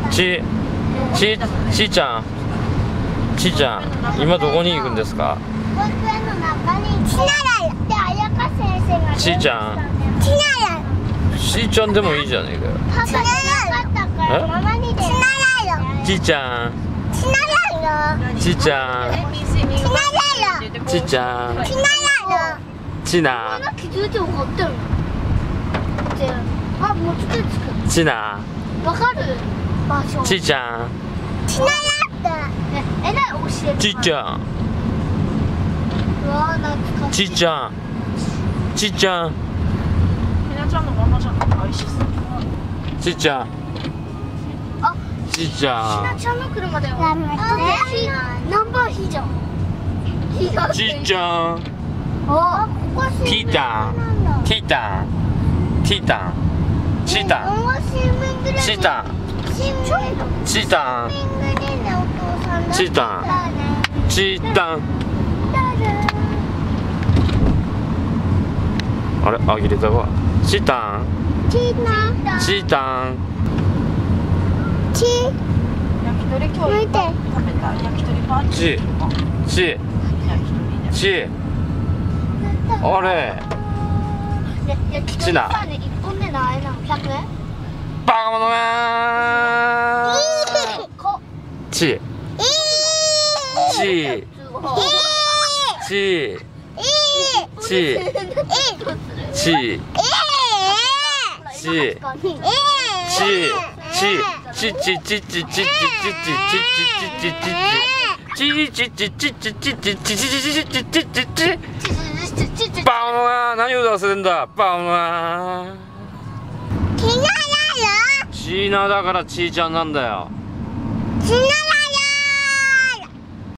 ちーちゃん、ちーちゃん、今どこに行くんですか？ 保育園の中にちならで彩香先生がちーちゃん、 ちならちーちゃんでもいいじゃねえかよ。 パパじゃなかったからママにでちならよちーちゃん、 ちならよちーちゃん、 ちならよちーちゃん、 ちならよちな、 気づいて怒ってるあ、もうちょっとつくちな、 わかる場所ちーちゃん、 ちならってえらい教えてちーちゃん、 うわー懐かしいちーちゃん、ちーちゃん、 ひなちゃんのママじゃなくて美味しそう。 ちーちゃん、 あ、 ちーちゃひなちゃんの車だよナンバーひじゃんん、ちーちゃん、 あ、ここティータン、ティータン、ティータン、チータン、チータン、チータン、チータン、チータン。あれ、あきれたわ。チータン、チータン、 チ焼き鳥今日いっぱい食べた。焼き鳥パーティー。 チ、あれ、チナ。 1本で何円なの？100円？ バカ者がー。チ、バカ者が何を出せんだ、バカ者が。チーナだからチーちゃんなんだよ。 ちなら